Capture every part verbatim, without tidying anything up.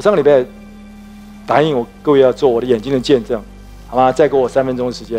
上个礼拜答应我各位要做我的眼睛的见证，好吗？再给我三分钟的时间。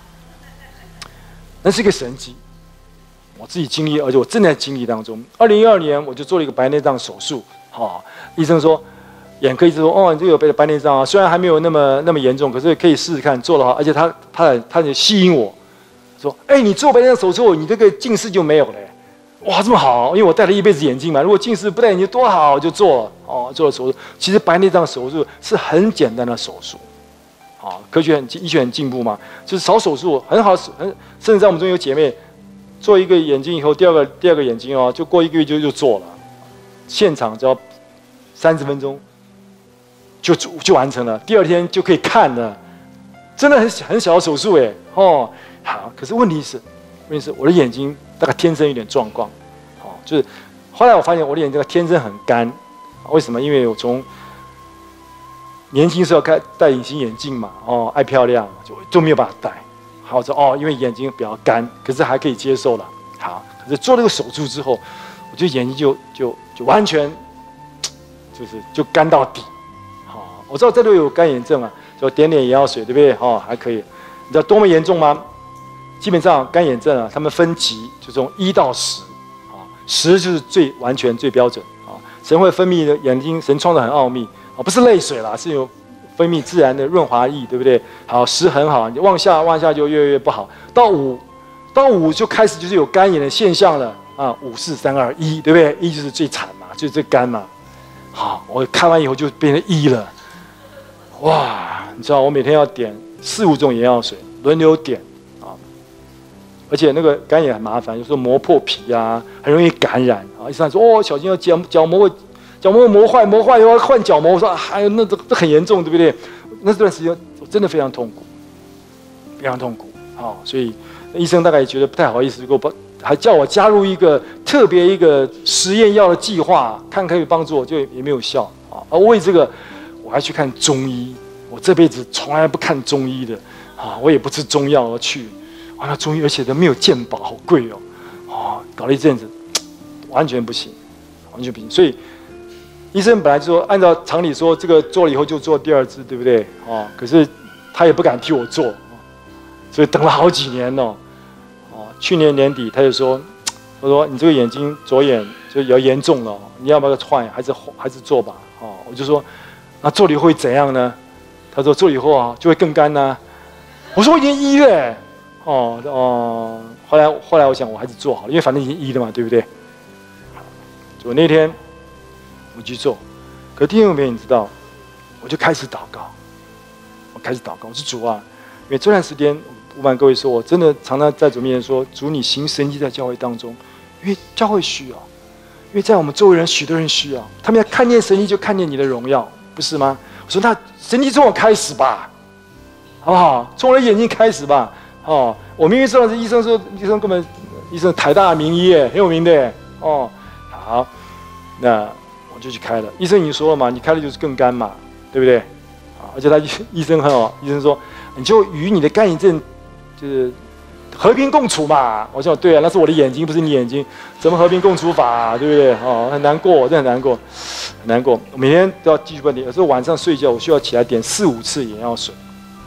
那是一个神迹，我自己经历，而且我正在经历当中。二零一二年我就做了一个白内障手术，好、哦，医生说，眼科医生说，哦，你这个有白内障啊，虽然还没有那么那么严重，可是可以试试看做的话，而且他他他就吸引我，说，哎，你做白内障手术，你这个近视就没有了。哇，这么好！因为我戴了一辈子眼镜嘛，如果近视不戴眼镜多好，就做了哦，做了手术。其实白内障手术是很简单的手术，啊、哦，科学很医学很进步嘛，就是少手术很好，很甚至在我们中有姐妹做一个眼睛以后，第二个第二个眼睛哦，就过一个月就就做了，现场只要三十分钟就就完成了，第二天就可以看了，真的很很小的手术哎哦，好，可是问题是，问题是我的眼睛。大概天生有点状况，哦，就是后来我发现我的眼睛天生很干，为什么？因为我从年轻时候开戴隐形眼镜嘛，哦，爱漂亮，就就没有办法戴。好，我说哦，因为眼睛比较干，可是还可以接受了。好，可是做了个手术之后，我觉得眼睛就就就完全就是就干到底。好，我知道这里有干眼症啊，就点点眼药水，对不对？哦，还可以。你知道多么严重吗？基本上干眼症啊，他们分级就从一到十，啊，十就是最完全最标准啊。神会分泌的眼睛，神创造很奥秘啊，不是泪水啦，是有分泌自然的润滑液，对不对？好，十很好，你往下往下就越来越不好。到五，到五就开始就是有干眼的现象了啊，五四三二一，对不对？一就是最惨嘛，就是最干嘛。好，我看完以后就变成一了，哇，你知道我每天要点四五种眼药水，轮流点。而且那个干眼很麻烦，有时候磨破皮啊，很容易感染啊。医生说：“哦，小心要角角膜会角膜磨坏，磨坏又要换角膜。”我说：“哎呀，那这这很严重，对不对？”那段时间我真的非常痛苦，非常痛苦。好，所以医生大概也觉得不太好意思，给我还叫我加入一个特别一个实验药的计划，看可以帮助我，就也没有效啊。而为这个，我还去看中医。我这辈子从来不看中医的啊，我也不吃中药而去。啊，那中医而且都没有健保，好贵哦，哦，搞了一阵子，完全不行，完全不行。所以医生本来就说，按照常理说，这个做了以后就做第二支，对不对？哦，可是他也不敢替我做，所以等了好几年哦。哦，去年年底他就说，他说你这个眼睛左眼就比较严重了，你要不要换，还是还是做吧？哦，我就说，那做了以后会怎样呢？他说做了以后啊就会更干呢、啊。我说我已经医了。哦哦，后来后来我想我还是做好了，因为反正已经医了嘛，对不对？我那天我去做，可第二天你知道，我就开始祷告，我开始祷告，我说主啊，因为这段时间我瞒各位说，我真的常常在主面前说，主你行神迹在教会当中，因为教会需要，因为在我们周围人许多人需要，他们要看见神迹就看见你的荣耀，不是吗？我说那神迹从我开始吧，好不好？从我的眼睛开始吧。哦，我明明知道是医生说，医生根本医生台大名医耶，很有名的耶。哦，好，那我就去开了。医生已经说了嘛，你开了就是更干嘛，对不对？啊，而且他医生很好，医生说你就与你的干眼症就是和平共处嘛。我想对啊，那是我的眼睛，不是你眼睛，怎么和平共处法、啊，对不对？哦，很难过，真的很难过，很难过。每天都要继续问题，有时候晚上睡觉我需要起来点四五次眼药水。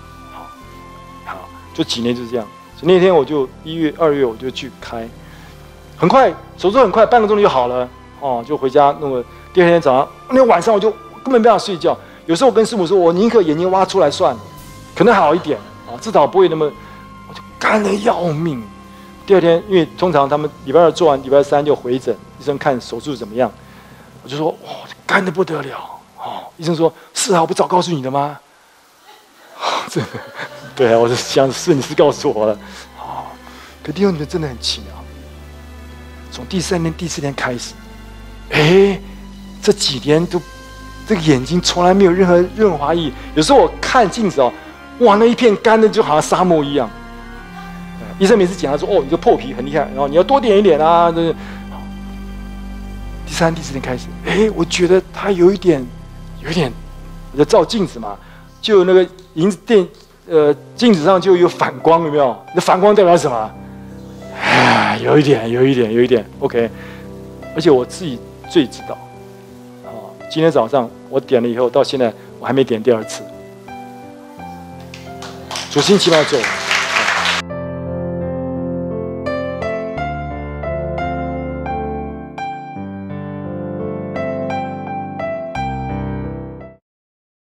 就几年就是这样，所以那天我就一月、二月我就去开，很快手术很快，半个钟头就好了，哦，就回家弄个。第二天早上，那天晚上我就根本没办法睡觉。有时候我跟师母说，我宁可眼睛挖出来算了，可能好一点啊，至少不会那么，我就干得要命。第二天，因为通常他们礼拜二做完，礼拜三就回诊，医生看手术怎么样，我就说哇，干得不得了哦。医生说是啊，我不早告诉你的吗？真的。对啊，我是想是你是告诉我了，哦，可弟兄姊妹真的很奇妙。从第三天、第四天开始，哎，这几年都这个眼睛从来没有任何润滑液。有时候我看镜子哦，哇，那一片干的就好像沙漠一样。医生每次检查说，哦，你这破皮很厉害，然后你要多点一点啊。这第三、第四天开始，哎，我觉得它有一点，有一点，我就照镜子嘛，就有那个银子电。呃，镜子上就有反光，有没有？那反光代表什么？哎，有一点，有一点，有一点。OK， 而且我自己最知道，哦， 今天早上我点了以后，到现在我还没点第二次。主心期要做。